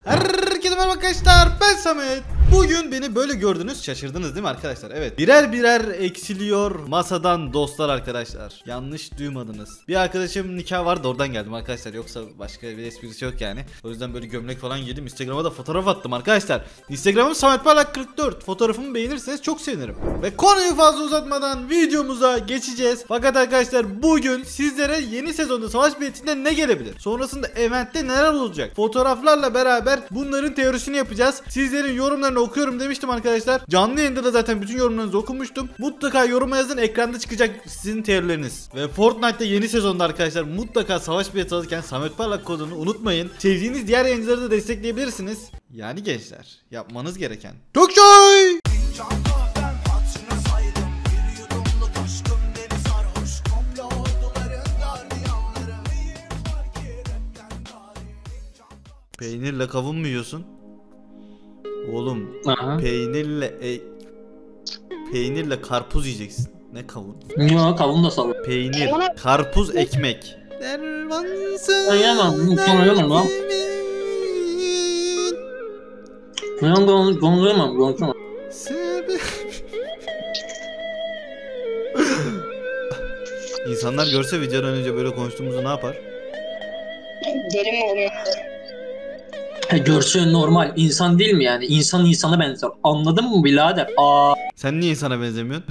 Herkese merhaba arkadaşlar, ben Samet. Bugün beni böyle gördünüz, şaşırdınız değil mi arkadaşlar? Evet, birer birer eksiliyor masadan dostlar arkadaşlar. Yanlış duymadınız. Bir arkadaşım nikah vardı, oradan geldim arkadaşlar. Yoksa başka bir esprisi yok yani. O yüzden böyle gömlek falan giydim. Instagram'a da fotoğraf attım arkadaşlar. Instagram'ım SametParlak44. Fotoğrafımı beğenirseniz çok sevinirim. Ve konuyu fazla uzatmadan videomuza geçeceğiz. Fakat arkadaşlar bugün sizlere yeni sezonda savaş biletinde ne gelebilir? Sonrasında eventte neler olacak? Fotoğraflarla beraber bunların teorisini yapacağız. Sizlerin yorumlarını okuyorum demiştim arkadaşlar. Canlı yayında da zaten bütün yorumlarınızı okumuştum. Mutlaka yoruma yazın, ekranda çıkacak sizin teorileriniz. Ve Fortnite'da yeni sezonda arkadaşlar mutlaka savaş bileti alırken Samet Parlak kodunu unutmayın. Sevdiğiniz diğer yayıncıları da destekleyebilirsiniz. Yani gençler, yapmanız gereken çok şey. Peynirle kavun mu yiyorsun? Oğlum, peynirle karpuz yiyeceksin. Ne kavun? Yok, kavun da salıyor. Peynir, karpuz, ekmek. Yemem lan. Yemem. İnsanlar görse videodan önce böyle konuştuğumuzu ne yapar? Deli mi oluyor? Görsün normal. İnsan değil mi yani? İnsan insana benzer. Anladın mı birader? Sen niye insana benzemiyorsun?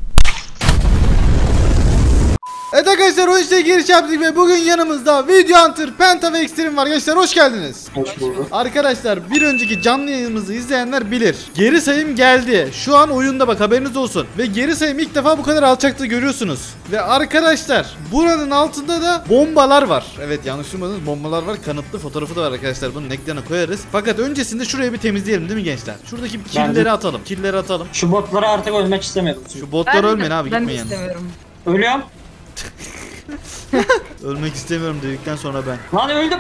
Evet arkadaşlar, o işte giriş yaptık ve bugün yanımızda Video Hunter, Penta ve Extreme var. Gençler hoş geldiniz. Hoş bulduk. Arkadaşlar bir önceki canlı yayınımızı izleyenler bilir. Geri sayım geldi. Şu an oyunda, bak haberiniz olsun. Ve geri sayım ilk defa bu kadar alçakta görüyorsunuz. Ve arkadaşlar buranın altında da bombalar var. Evet, yanlış duymadınız, bombalar var. Kanıtlı fotoğrafı da var arkadaşlar. Bunun ekrana koyarız. Fakat öncesinde şurayı bir temizleyelim değil mi gençler? Şuradaki killleri atalım. Killleri atalım. Şu botlara artık ölmek istemiyorum. Şu botlar ölmeyin abi, ben gitmeyin. Ben istemiyorum. Ölüyorum. Ölmek istemiyorum dedikten sonra ben. Lan öldüm.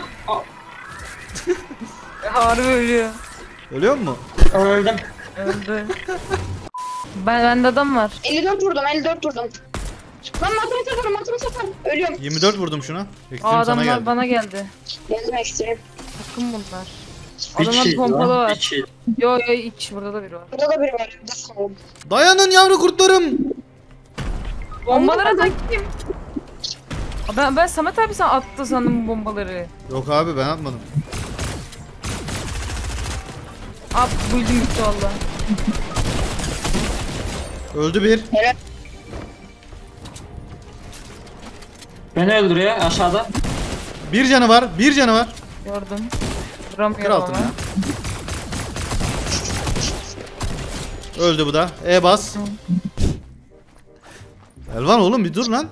Harbi ölüyor. Ölüyor mu? Öldüm. Öldü. Bende adam var. 54 vurdum. Lan matematik var. Ölüyorum. 24 vurdum şuna. O Ekstrem sana adamlar geldi. bana geldi. Geldim ekstrem. Takım bunlar. Bir Adamlar kill pompalı lan, var. bir kill. Yo iç burada da biri var. Burada da biri var. Bir dakika. Dayanın yavru kurtlarım. Bombaları atan kim? Ben Samet abi sen attı sandım bu bombaları. Yok abi, ben atmadım. Abi buldum bitti valla. Öldü bir. Beni öldürüyor aşağıda. Bir canı var. Bir canı var. Gördüm. Kır Vuramıyorum altına ama. ya. Öldü bu da. E bas. Elvan oğlum bir dur lan.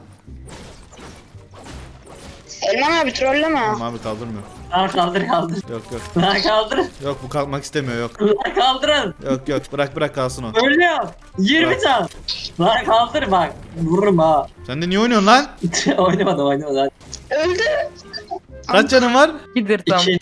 Elman abi trolleme. Tamam abi, kaldırmıyor. Lan kaldır. Yok. Lan kaldır. Yok, bu kalkmak istemiyor, yok. Lan kaldırın. Yok, bırak kalsın o. Ölüyorum. 20 Bırak. can. Lan kaldır bak. Vururum ha. Sen de niye oynuyorsun lan? Oynamadım. Öldü. Kaç canın var? Gidir tam. 2.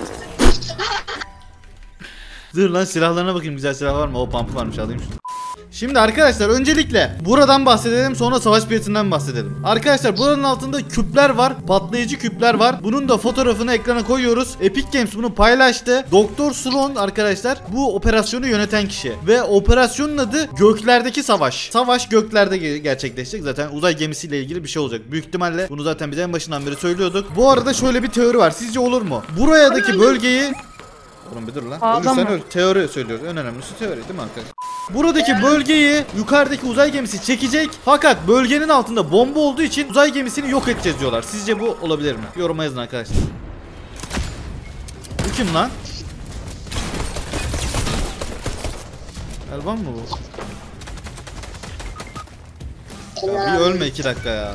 Dur lan, silahlarına bakayım, güzel silah var mı? O pump varmış, alayım şunu. Şimdi arkadaşlar öncelikle buradan bahsedelim, sonra savaş biletinden bahsedelim. Arkadaşlar buranın altında küpler var, patlayıcı küpler var. Bunun da fotoğrafını ekrana koyuyoruz. Epic Games bunu paylaştı. Doktor Sloan arkadaşlar bu operasyonu yöneten kişi. Ve operasyonun adı Göklerdeki Savaş. Savaş göklerde gerçekleşecek. Zaten uzay gemisiyle ilgili bir şey olacak. Büyük ihtimalle bunu zaten biz en başından beri söylüyorduk. Bu arada şöyle bir teori var. Sizce olur mu? Buradaki bölgeyi... Oğlum bir dur lan. Ölürsen öl. Teori söylüyoruz. En önemlisi teori değil mi arkadaşlar? Buradaki bölgeyi yukarıdaki uzay gemisi çekecek. Fakat bölgenin altında bomba olduğu için uzay gemisini yok edeceğiz diyorlar. Sizce bu olabilir mi? Yoruma yazın arkadaşlar. Bu kim lan? Elvan mı bu? Ya bir ölme 2 dakika ya.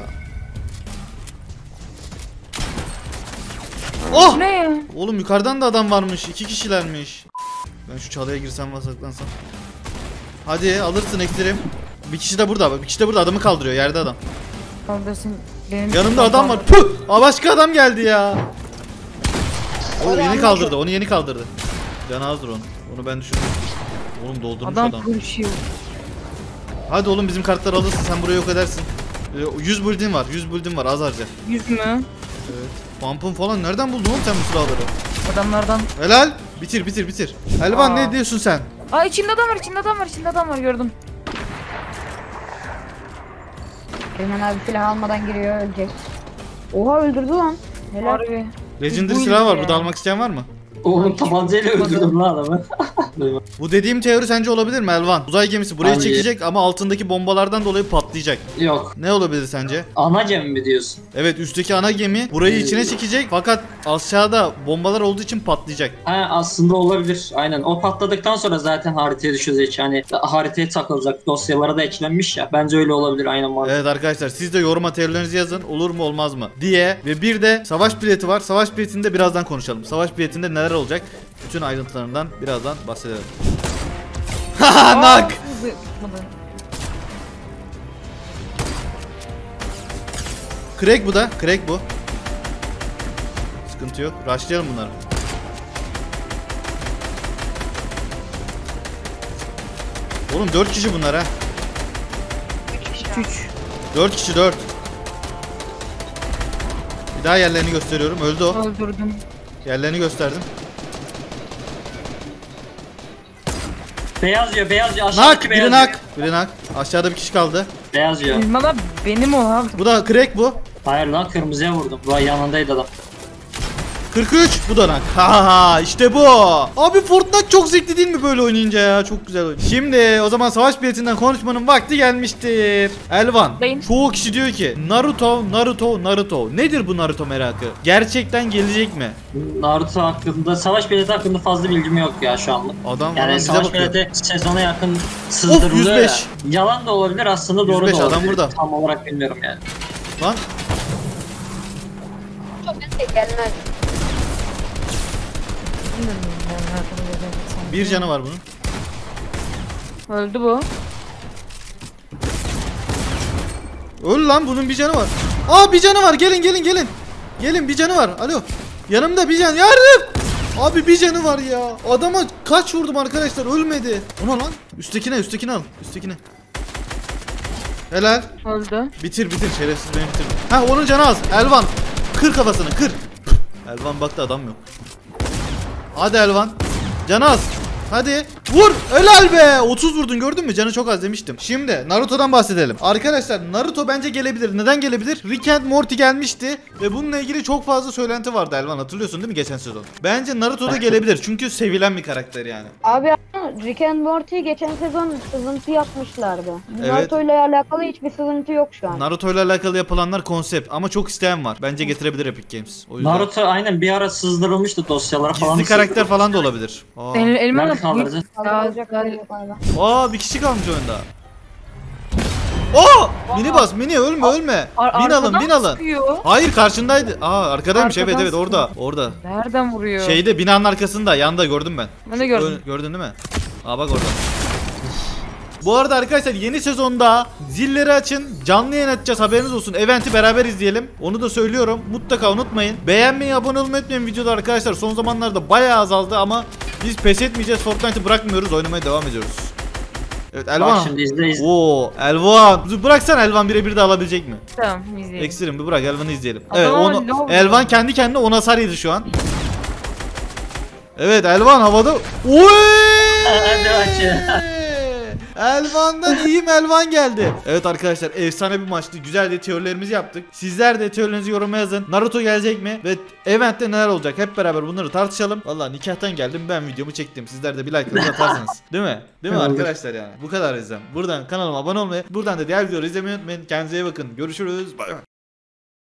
Oh! Ne ya? Oğlum yukarıdan da adam varmış. 2 kişilermiş. Ben şu çalıya girsem ve saklansam. Hadi alırsın eklerim. Bir kişi de burada. Bir kişi de burada, adamı kaldırıyor. Yerde adam. Kaldırsın. Benim Yanımda adam var. Puh! Aa, başka adam geldi ya. O yeni kaldırdı. Onu yeni kaldırdı. Canı azdır onu. Onu ben düşürdüm. Oğlum doldurmuş adam. Adam konuşuyor. Hadi oğlum bizim kartları alırsın. Sen burayı yok edersin. 100 build'in var. 100 build'in var. Az harca. 100 mü? Evet. Pump'ın falan nereden buldun oğlum sen bu silahları? Adamlardan. Helal. Bitir bitir bitir. Elvan Aa. ne diyorsun sen? Aa içinde adam var, içinde adam var, içinde adam var gördüm. Hemen abi silah almadan giriyor ölecek. Oha öldürdü lan. Helal. Harbi. Legendary Bu silah var. ya. Burada almak isteyen var mı? Oğlum tabancayla öldürdüm lan adamı. Bu dediğim teori sence olabilir mi Elvan? Uzay gemisi buraya Bence- çekecek ama altındaki bombalardan dolayı patlayacak. Yok. Ne olabilir sence? Ana gemi mi diyorsun? Evet, üstteki ana gemi burayı içine çekecek fakat aşağıda bombalar olduğu için patlayacak. Ha aslında olabilir. Aynen. O patladıktan sonra zaten haritaya düşecek. Hani haritaya takılacak. Dosyalara da eklenmiş ya. Bence öyle olabilir. Aynen mantıklı. Evet arkadaşlar, siz de yoruma teorilerinizi yazın, olur mu olmaz mı diye. Ve bir de savaş bileti var. Savaş biletinde birazdan konuşalım. Savaş biletinde neler olacak? Bütün ayrıntılarından birazdan bahsedelim. Haha, nak! Hızlı tutmadı. Crack bu da. Crack bu. Sıkıntı yok. Rushlayalım bunları. Oğlum 4 kişi bunlar ha. 3. 4 kişi 4. Bir daha yerlerini gösteriyorum. Öldü o. Öldürdüm. Yerlerini gösterdim. Beyaz yiyor. Beyaz yiyor. Nak! Aşağıdaki Biri beyaz nak! yiyor. Biri nak. Aşağıda bir kişi kaldı. Beyaz yiyor. Elmalar benim o abi. Bu da crack bu. Hayır lan kırmızıya vurdum. Vay yanındaydı adam. 43. Bu da nak. Ha işte bu. Abi Fortnite çok zevkli değil mi böyle oynayınca ya? Çok güzel oyun. Şimdi o zaman savaş biletinden konuşmanın vakti gelmiştir. Elvan. Beyim. Çoğu kişi diyor ki Naruto, Naruto, Naruto. Nedir bu Naruto merakı? Gerçekten gelecek mi? Naruto hakkında, savaş bileti hakkında fazla bilgim yok ya şu anlık. Adam Yani bize savaş bakıyor. bileti sezona yakın sızdırılıyor 105. ya. Yalan da olabilir aslında doğru 105 da adam olabilir. burada. Tam olarak bilmiyorum yani. Lan Gelmez. bir canı var bunun. Öldü bu. Öl lan, bunun bir canı var. Aa, bir canı var. Gelin gelin gelin. Gelin, bir canı var. Alo. Yanımda bir can. Yardım. Abi bir canı var ya. Adama kaç vurdum arkadaşlar, ölmedi. Ona lan. Üsttekine al. Üsttekine. Helal. Öldü. Bitir şerefsiz beni bitir. Ha, onun canı az. Elvan. Kır kafasını kır. Elvan baktı, adam yok. Hadi Elvan. Canı az. Hadi vur. Helal be. 30 vurdun, gördün mü? Canı çok az demiştim. Şimdi Naruto'dan bahsedelim. Arkadaşlar Naruto bence gelebilir. Neden gelebilir? Rick and Morty gelmişti ve bununla ilgili çok fazla söylenti vardı Elvan. Hatırlıyorsun değil mi geçen sezon? Bence Naruto da gelebilir. Çünkü sevilen bir karakter yani. Abi Rick and Morty geçen sezon sızıntı yapmışlardı. Evet. Naruto ile alakalı hiçbir sızıntı yok şu an. Naruto ile alakalı yapılanlar konsept ama çok isteyen var. Bence getirebilir Epic Games. O yüzden. Naruto aynen bir ara sızdırılmıştı dosyalara falan. Gizli karakter falan da olabilir. Aa. Elmalar Nerede kaldıracağız? Kaldıracak hali yok abi. Aa, bir kişi kalmış oyunda. Aa! Mini bas, mini, ölme. Bin alın. Sıkıyor. Hayır, karşındaydı. Aa, arkadaymış. Arkadan Evet, orada. Nereden vuruyor? Şeyde, binanın arkasında, yanda gördüm ben. Ben de gördüm. Gördün değil mi? Aa, bak orada. Bu arada arkadaşlar, yeni sezonda zilleri açın, canlı yayın açacağız, haberiniz olsun. Event'i beraber izleyelim. Onu da söylüyorum. Mutlaka unutmayın. Beğenmeyi, abone olmayı unutmayın videoda arkadaşlar. Son zamanlarda bayağı azaldı ama biz pes etmeyeceğiz. Fortnite'ı bırakmıyoruz. Oynamaya devam ediyoruz. Evet, Elvan. Bak şimdi izle. Oo, Elvan. Bıraksana, Elvan birebir de alabilecek mi? Tamam izleyelim. Ekstrem, bir bırak, Elvan'ı izleyelim. Adam Evet, ama onu low. Elvan kendi kendine 10 hasar yedi şu an. Evet, Elvan havada. Oy! Hadi bakayım. Elvan'dan iyiyim, Elvan geldi. Evet arkadaşlar, efsane bir maçtı. Güzel de teorilerimizi yaptık. Sizler de teorilerinizi yoruma yazın. Naruto gelecek mi? Ve eventte neler olacak? Hep beraber bunları tartışalım. Vallahi nikahtan geldim, ben videomu çektim. Sizler de bir like atarsınız. Değil mi? Değil mi Olur. arkadaşlar yani? Bu kadar izlem. Buradan kanalıma abone olmayı, buradan da diğer videoları izlemeyi unutmayın. Kendinize iyi bakın. Görüşürüz. Bay bay.